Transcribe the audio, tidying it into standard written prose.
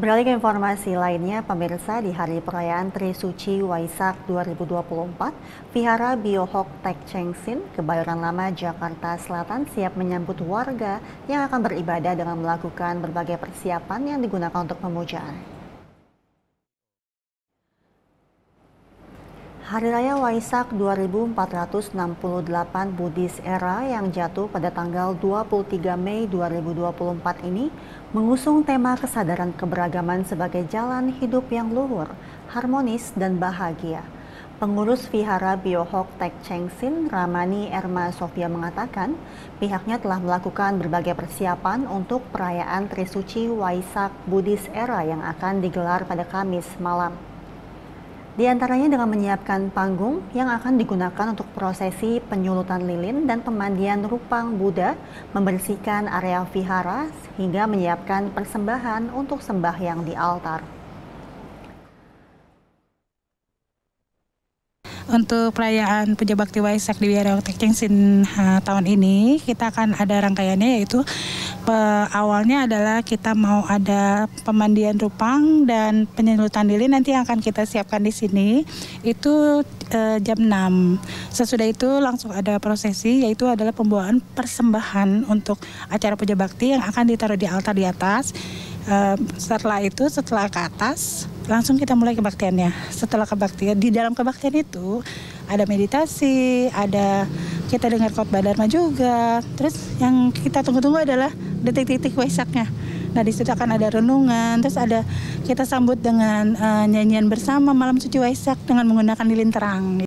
Beralih ke informasi lainnya, pemirsa, di hari perayaan Trisuci Waisak 2024, Vihara Biohok Tek Cheng Sin, Kebayoran Lama, Jakarta Selatan siap menyambut warga yang akan beribadah dengan melakukan berbagai persiapan yang digunakan untuk pemujaan. Hari Raya Waisak 2468 Buddhis Era yang jatuh pada tanggal 23 Mei 2024 ini mengusung tema kesadaran keberagaman sebagai jalan hidup yang luhur, harmonis, dan bahagia. Pengurus Vihara Biohok Tek Cheng Sin, Ramani Erma Sofia mengatakan, pihaknya telah melakukan berbagai persiapan untuk perayaan Trisuci Waisak Buddhis Era yang akan digelar pada Kamis malam. Di antaranya dengan menyiapkan panggung yang akan digunakan untuk prosesi penyulutan lilin dan pemandian rupang Buddha, membersihkan area vihara, hingga menyiapkan persembahan untuk sembahyang di altar. Untuk perayaan Puja Bakti Waisak di Vihara Tek Cheng Sin tahun ini, kita akan ada rangkaiannya, yaitu awalnya adalah kita mau ada pemandian rupang dan penyulutan lilin nanti yang akan kita siapkan di sini itu jam 6. Sesudah itu langsung ada prosesi, yaitu adalah pembawaan persembahan untuk acara Puja Bakti yang akan ditaruh di altar di atas. Setelah itu, setelah ke atas, langsung kita mulai kebaktiannya. Setelah kebaktian, di dalam kebaktian itu ada meditasi, ada kita dengar khotbah Dharma juga. Terus yang kita tunggu-tunggu adalah detik-detik Waisaknya. Nah, di situ akan ada renungan, terus ada kita sambut dengan nyanyian bersama Malam Suci Waisak dengan menggunakan lilin terang.